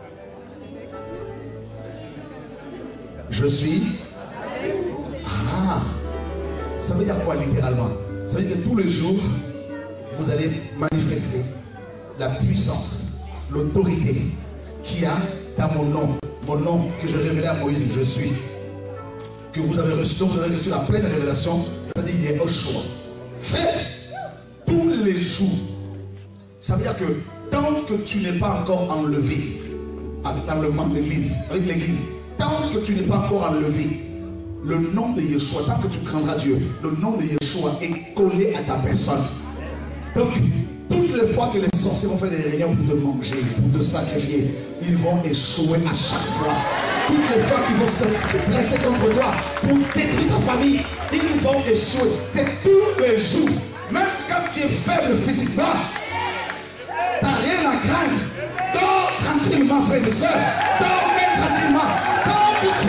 Je suis. Ah, ça veut dire quoi littéralement? Ça veut dire que tous les jours, vous allez manifester la puissance, l'autorité qu'il y a dans mon nom. Mon nom que je révélais à Moïse, je suis. Que vous avez reçu, vous avez reçu la pleine révélation, c'est-à-dire il y a un choix. Frère, tous les jours, ça veut dire que tant que tu n'es pas encore enlevé avec l'enlèvement de l'église, avec l'église, tant que tu n'es pas encore enlevé, le nom de Yeshua, tant que tu craindras Dieu, le nom de Yeshua est collé à ta personne. Donc, toutes les fois que les sorciers vont faire des réunions pour te manger, pour te sacrifier, ils vont échouer à chaque fois. Toutes les fois qu'ils vont se dresser contre toi pour détruire ta famille, ils vont échouer. C'est tous les jours. Même quand tu es faible physiquement, tu n'as rien à craindre. Dors tranquillement, frères et sœurs. Dormez tranquillement. Dors du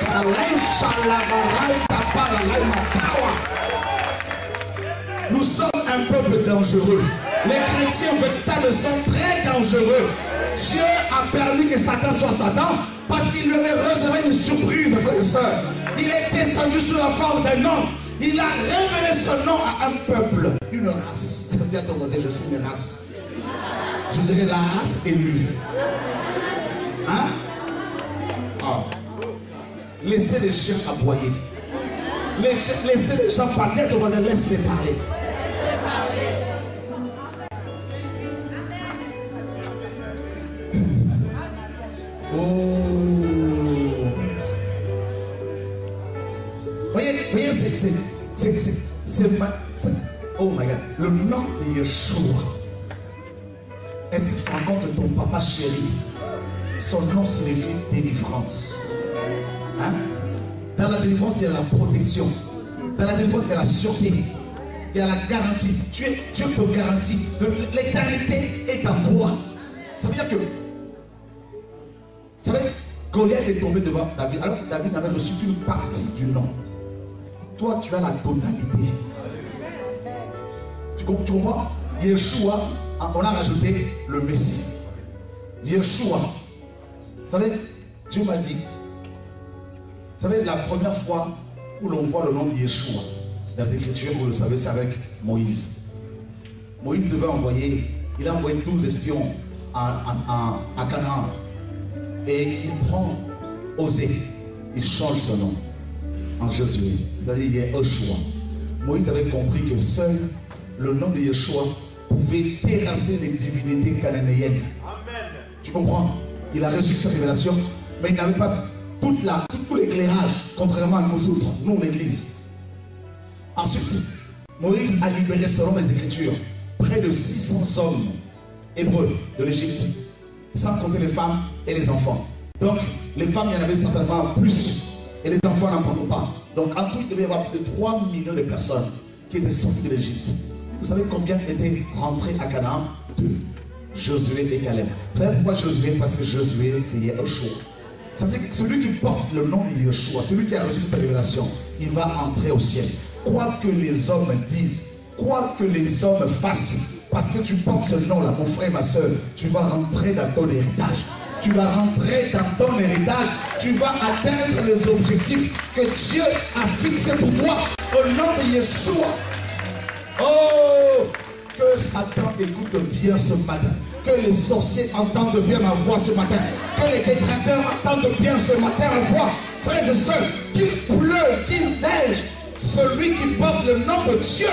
Nous sommes un peuple dangereux. Les chrétiens, véritables, sont très dangereux. Dieu a permis que Satan soit Satan parce qu'il lui avait réservé une surprise, frères et sœurs. Il est descendu sous la forme d'un homme. Il a révélé son nom à un peuple, une race. Dis à ton voisin, je suis une race. Je dirais la race élue. Hein? Oh. Laissez les chiens aboyer. Laissez les gens partir, ton voisin, laisse-les parler. Oh. Voyez, voyez, c'est, c'est, c'est, c'est, oh my God, le nom de Yeshua. Est-ce que tu te rends compte que ton papa chéri, son nom signifie délivrance? Hein? Dans la délivrance, il y a la protection. Dans la délivrance, il y a la sûreté. Il y a la garantie. Tu es, Dieu te garantit. L'éternité est en toi. Ça veut dire que, vous savez, Goliath est tombé devant David, alors que David n'avait reçu qu'une partie du nom. Toi, tu as la totalité. Tu comprends? Yeshua, on a rajouté le Messie. Yeshua. Vous savez, Dieu m'a dit, vous savez, la première fois où l'on voit le nom de Yeshua dans les Écritures, vous le savez, c'est avec Moïse. Moïse devait envoyer il a envoyé douze espions à, à, à, à Canaan. Et il prend Osée, il change son nom en Josué. C'est-à-dire il y a Joshua. Moïse avait compris que seul le nom de Yeshua pouvait terrasser les divinités cananéennes. Amen. Tu comprends? Il a reçu cette révélation, mais il n'avait pas toute la, tout l'éclairage, contrairement à nous autres, nous l'église. Ensuite, Moïse a libéré selon les Écritures près de six cents hommes hébreux de l'Égypte, sans compter les femmes et les enfants. Donc, les femmes, il y en avait certainement plus, et les enfants n'en parlent pas. Donc, en tout, il devait y avoir plus de trois millions de personnes qui étaient sorties de l'Égypte. Vous savez combien étaient rentrés à Canaan? Deux. Josué et Caleb. Vous savez pourquoi Josué? Parce que Josué, c'est Yeshua. Ça veut dire que celui qui porte le nom de Yeshua, celui qui a reçu cette révélation, il va entrer au ciel. Quoi que les hommes disent, quoi que les hommes fassent, parce que tu portes ce nom-là, mon frère, ma soeur, tu vas rentrer dans ton héritage. Tu vas rentrer dans ton héritage. Tu vas atteindre les objectifs que Dieu a fixés pour toi au nom de Yeshua. Oh, que Satan écoute bien ce matin. Que les sorciers entendent bien ma voix ce matin. Que les détracteurs entendent bien ce matin ma voix. Frères et sœurs, qu'il pleuve, qu'il neige, celui qui porte le nom de Dieu.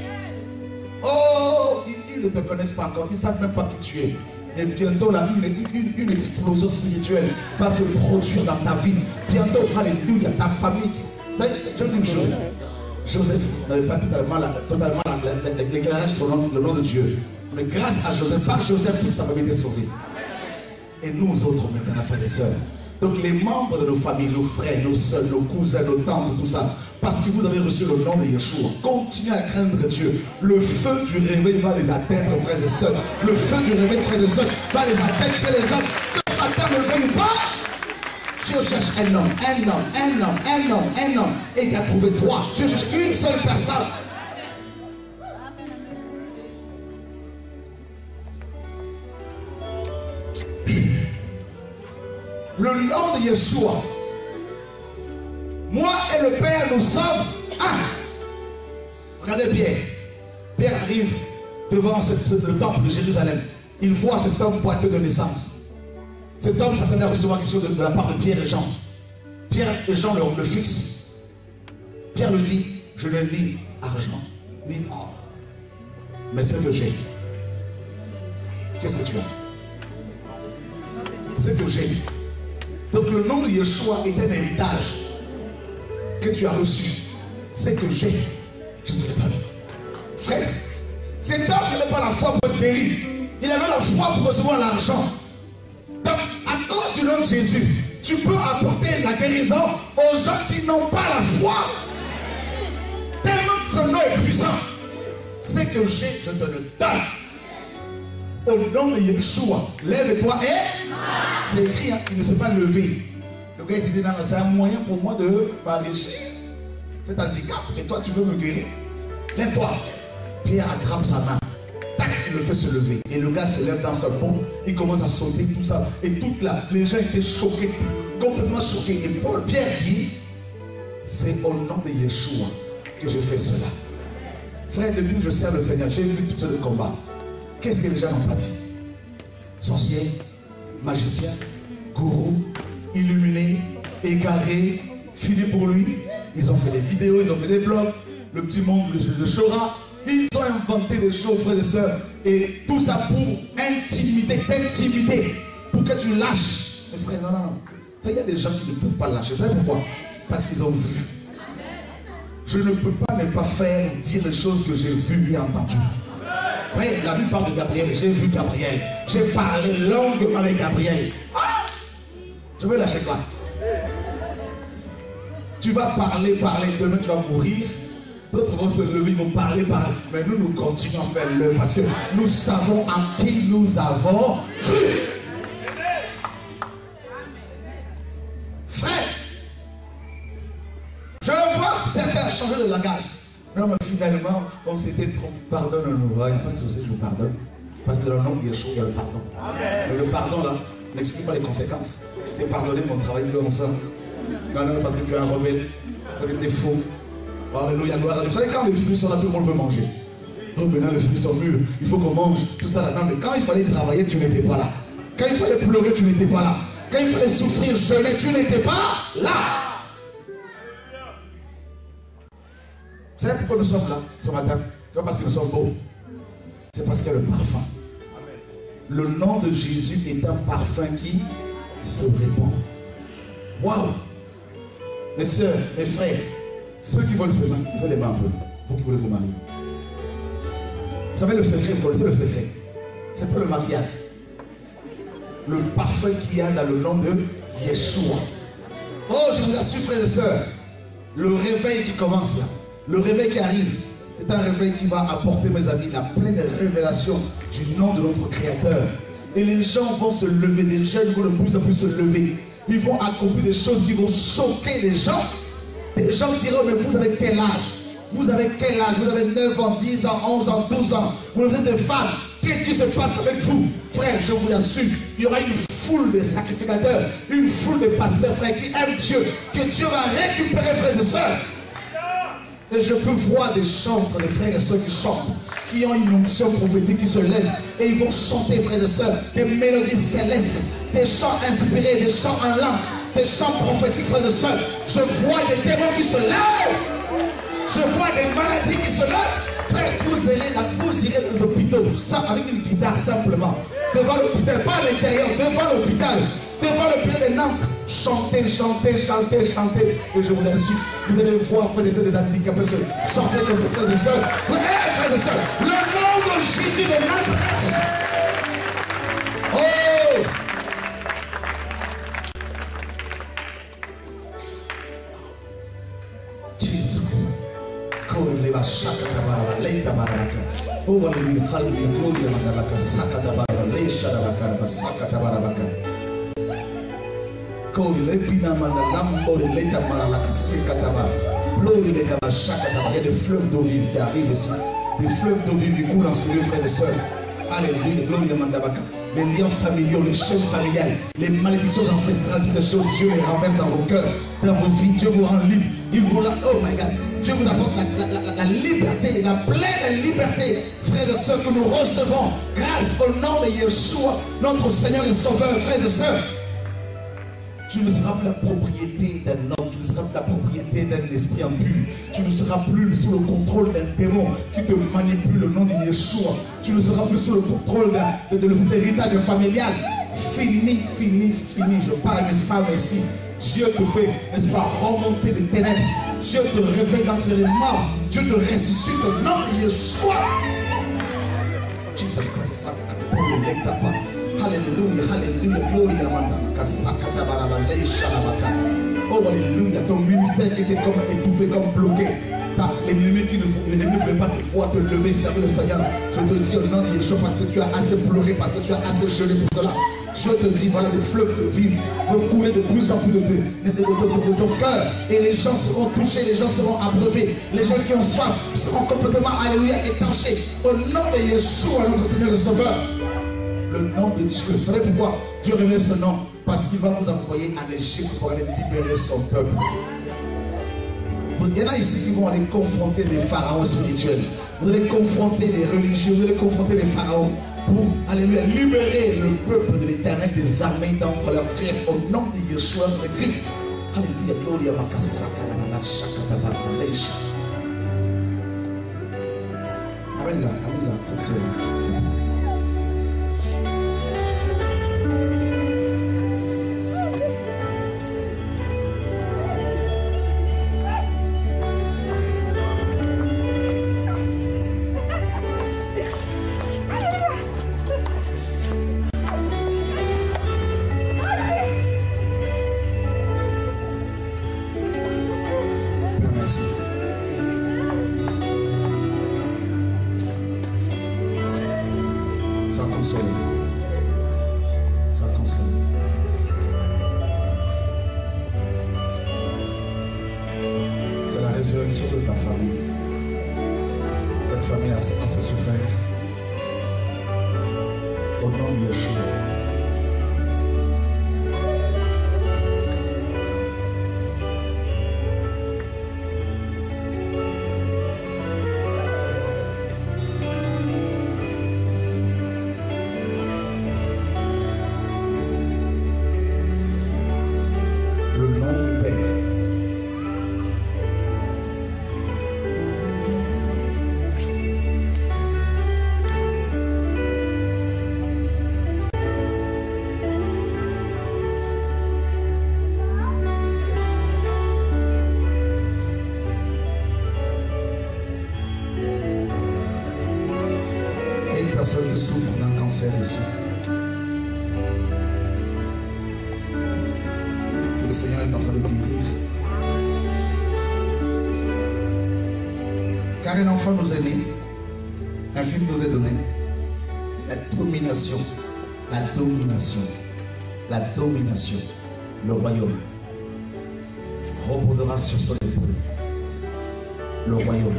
Oh, ils, ils ne te connaissent pas encore. Ils ne savent même pas qui tu es. Et bientôt, la une, une, une explosion spirituelle va se produire dans ta vie. Bientôt, alléluia, ta famille. Je vous dis une chose. Joseph n'avait pas totalement, totalement l'éclairage sur le nom de Dieu. Mais grâce à Joseph, par Joseph, toute sa famille était sauvée. Et nous autres, maintenant, frères et sœurs. Donc les membres de nos familles, nos frères, nos soeurs, nos cousins, nos tantes, tout ça, parce que vous avez reçu le nom de Yeshua, continuez à craindre Dieu. Le feu du réveil va les atteindre, frères et sœurs. Le feu du réveil, frères et sœurs, va les atteindre, que les hommes, que Satan ne veuille pas. Dieu cherche un homme, un homme, un homme, un homme, un homme, et il a trouvé toi. Dieu cherche une seule personne. Le nom de Yeshua. Moi et le Père, nous sommes un. Regardez Pierre. Pierre arrive devant cette, le temple de Jérusalem. Il voit cet homme boiteux de naissance. Cet homme s'attendait à recevoir quelque chose de, de la part de Pierre et Jean. Pierre et Jean le, le fixent. Pierre lui dit, je n'ai ni argent, ni or. Mais ce que j'ai. Qu'est-ce que tu as? Ce que j'ai. Donc le nom de Yeshua est un héritage que tu as reçu. Ce que j'ai, je te le donne. Frère, cet homme n'avait pas la foi pour être guéri. Il avait la foi pour recevoir l'argent. Donc, à cause du nom de Jésus, tu peux apporter la guérison aux gens qui n'ont pas la foi. Tellement que ce nom est puissant. Ce que j'ai, je te le donne. Au nom de Yeshua, lève-toi et c'est écrit, hein, il ne s'est pas levé. Le gars il s'est dit, c'est un moyen pour moi de m'enrichir. C'est un handicap. Et toi, tu veux me guérir? Lève-toi. Pierre attrape sa main. Tac, il le fait se lever. Et le gars se lève dans sa pompe. Il commence à sauter, tout ça. Et toute la, les gens étaient choqués, complètement choqués. Et Paul, Pierre dit, c'est au nom de Yeshua que je fais cela. Frère, depuis que je sers le Seigneur, j'ai vu tout ce de combat. Qu'est-ce que les gens ont bâti? Sorciers, magiciens, gourous, illuminés, égarés, filés pour lui. Ils ont fait des vidéos, ils ont fait des blogs. Le petit monde de Shora. Ils ont inventé des choses, frères et sœurs. Et tout ça pour intimider, t'intimider. Pour que tu lâches. Mais frère, non, non, non. Il y a des gens qui ne peuvent pas lâcher. Vous savez pourquoi? Parce qu'ils ont vu. Je ne peux pas ne pas faire dire les choses que j'ai vues et entendues. Frère, la Bible parle de Gabriel. J'ai vu Gabriel. J'ai parlé longuement avec Gabriel. Ah! Je vais lâcher là. Tu vas parler, parler. Demain, tu vas mourir. D'autres vont se lever, ils vont parler, parler. Mais nous, nous continuons à faire le parce que nous savons en qui nous avons cru. Frère, je vois certains changer de langage. Non, mais finalement, on s'était trompé. Pardonne-nous. Il n'y a pas de souci, je vous pardonne. Parce que dans le nom de Yeshua, il y a le pardon. Amen. Mais le pardon, là, n'explique pas les conséquences. Tu t'es pardonné, mais on travaille plus ensemble. Non, non, parce que tu es un rebelle. Parce que tu es faux. Alléluia, gloire à Dieu. Vous savez, quand les fruits sont là, tout le monde veut manger. Oh, maintenant les fruits sont mûrs, il faut qu'on mange, tout ça là. Non, mais quand il fallait travailler, tu n'étais pas là. Quand il fallait pleurer, tu n'étais pas là. Quand il fallait souffrir, jeûner, tu n'étais pas là. Vous savez pourquoi nous sommes là ce matin? C'est pas parce que nous sommes beaux. C'est parce qu'il y a le parfum. Le nom de Jésus est un parfum qui se répand. Waouh! Mes soeurs, mes frères, ceux qui veulent se marier, levez les mains un peu. Vous qui voulez vous marier. Vous savez le secret, vous connaissez le secret. C'est pas le mariage. Le parfum qu'il y a dans le nom de Yeshua. Oh, je vous assure, frères et sœurs, le réveil qui commence là, le réveil qui arrive, c'est un réveil qui va apporter, mes amis, la pleine révélation du nom de notre Créateur. Et les gens vont se lever, des jeunes vont de plus en plus se lever. Ils vont accomplir des choses qui vont choquer les gens. Les gens diront, mais vous avez quel âge? Vous avez quel âge? Vous avez neuf ans, dix ans, onze ans, douze ans. Vous êtes des femmes. Qu'est-ce qui se passe avec vous? Frère, je vous assure, il y aura une foule de sacrificateurs, une foule de pasteurs, frères, qui aiment Dieu, que Dieu va récupérer, frères et sœurs. Et je peux voir des chantres, des frères et sœurs qui chantent, qui ont une onction prophétique qui se lève. Et ils vont chanter, frères et sœurs, des mélodies célestes, des chants inspirés, des chants en langue, des chants prophétiques, frères et sœurs. Je vois des démons qui se lèvent. Je vois des maladies qui se lèvent. Frère, vous irez, vous irez dans les hôpitaux, ça, avec une guitare simplement. Devant l'hôpital, pas à l'intérieur, devant l'hôpital, devant l'hôpital de Nantes. Chantez, chantez, chantez, chantez. Et je vous assure, vous allez voir, frères et sœurs, des handicapés se sortir comme ces frères et sœurs. Oui, frères et sœurs, le nom de Jésus de Nazareth. Oh! Jesus Christ. Oh, hallelujah, hallelujah, glory, hallelujah, sakadabara, leshadabakara, sakadabarabaka. Il y a des fleuves d'eau vive qui arrivent ici. Des fleuves d'eau vive qui coulent en sérieux, frères et sœurs. Alléluia, gloire à Mandabaka. Les liens familiaux, les chaînes familiales, les malédictions ancestrales, toutes ces choses, Dieu les renverse dans vos cœurs, dans vos vies. Dieu vous rend libre. Il vous la... Oh my God. Dieu vous apporte la, la, la, la liberté, la pleine liberté, frères et sœurs, que nous recevons grâce au nom de Yeshua, notre Seigneur et Sauveur, frères et sœurs. Tu ne seras plus la propriété d'un homme, tu ne seras plus la propriété d'un esprit impur, tu ne seras plus sous le contrôle d'un démon qui te manipule le nom de Yeshua, tu ne seras plus sous le contrôle de, de, de cet héritage familial. Fini, fini, fini. Je parle à mes femmes ici. Dieu te fait, n'est-ce pas, remonter des ténèbres. Dieu te réveille d'entre les morts. Dieu te ressuscite au nom de Yeshua. Jesus Christ, Alléluia, Alléluia, glory à Oh, Alléluia, ton ministère qui était comme étouffé, comme bloqué par l'ennemi qui ne, ne voulait pas te voir te lever, servir le Seigneur. Je te dis au nom de Yeshua, parce que tu as assez pleuré, parce que tu as assez jeûné pour cela. Dieu te dit, voilà, des fleuves de vie vont couler de plus en plus de, de, de, de, de, de ton cœur. Et les gens seront touchés, les gens seront abreuvés. Les gens qui ont soif seront complètement, alléluia, étanchés. Au nom de Yeshua, notre Seigneur et Sauveur. Le nom de Dieu. Vous savez pourquoi Dieu révèle ce nom? Parce qu'il va vous envoyer en Égypte pour aller libérer son peuple. Il y en a ici qui vont aller confronter les pharaons spirituels. Vous allez confronter les religieux, vous allez confronter les pharaons pour alléluia, libérer le peuple de l'Éternel des armées d'entre leurs griffes au nom de Yeshua, les griffes. Alléluia, gloria makasaka la shaka da baraleisha. Amen là, amen là, cette sœur. ici. Que le Seigneur est en train de guérir. Car un enfant nous est né, un fils nous est donné. La domination, la domination, la domination, le royaume reposera sur son épaule. Le royaume.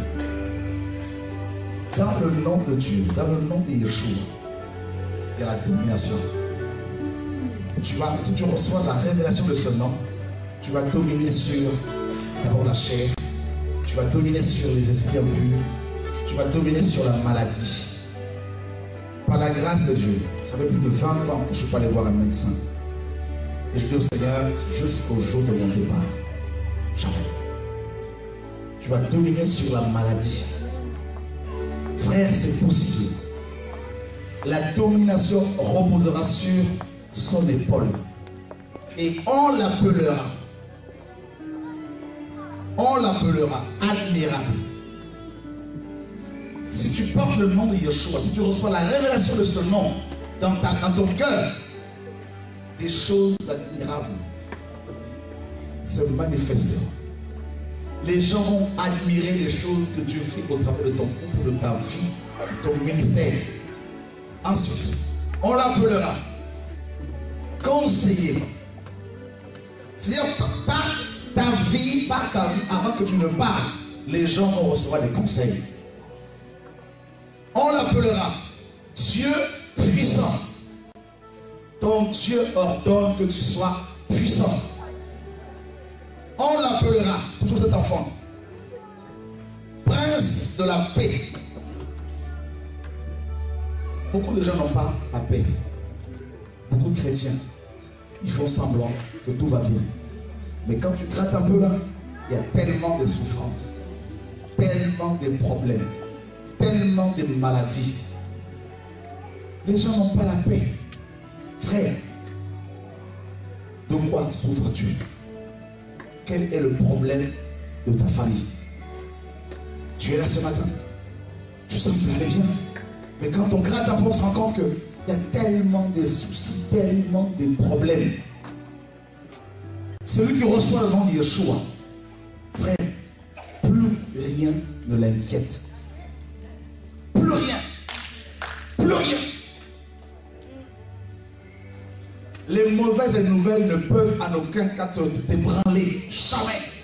Dans le nom de Dieu, dans le nom de Yeshua, il y a la domination. Tu vas, si tu reçois la révélation de ce nom, tu vas dominer sur d'abord la chair, tu vas dominer sur les esprits impurs, tu vas dominer sur la maladie. Par la grâce de Dieu, ça fait plus de vingt ans que je ne suis pas allé voir un médecin. Et je dis au Seigneur, jusqu'au jour de mon départ, jamais. Tu vas dominer sur la maladie. Frère, c'est possible. La domination reposera sur son épaule. Et on l'appellera, on l'appellera admirable. Si tu portes le nom de Yeshua, si tu reçois la révélation de ce nom dans, ta, dans ton cœur, des choses admirables se manifesteront. Les gens vont admirer les choses que Dieu fait au travers de ton couple, de ta vie, de ton ministère. Ensuite, on l'appellera conseiller. C'est-à-dire, par ta vie, par ta vie, avant que tu ne parles, les gens vont recevoir des conseils. On l'appellera Dieu puissant. Ton Dieu ordonne que tu sois puissant. On l'appellera, toujours cet enfant, prince de la paix. Beaucoup de gens n'ont pas la paix. Beaucoup de chrétiens, ils font semblant que tout va bien. Mais quand tu grattes un peu là, il y a tellement de souffrances, tellement de problèmes, tellement de maladies. Les gens n'ont pas la paix. Frère, de quoi souffres-tu? Quel est le problème de ta famille? Tu es là ce matin, tu sens que tu allais bien, mais quand on gratte un peu, on se rend compte qu'il y a tellement de soucis, tellement de problèmes. Celui qui reçoit le nom de Yeshua, frère, plus rien ne l'inquiète. Plus rien. Plus rien. Les mauvaises nouvelles ne peuvent en aucun cas t'ébranler. Jamais.